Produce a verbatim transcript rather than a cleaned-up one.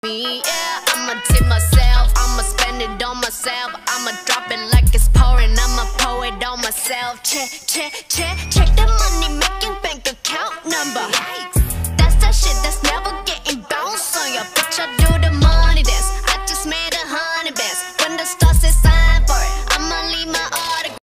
me, yeah. I'ma tip myself, I'ma spend it on myself. I'ma drop it like it's pouring, I'ma pour it on myself. Check, check, check, check the money making bank account number.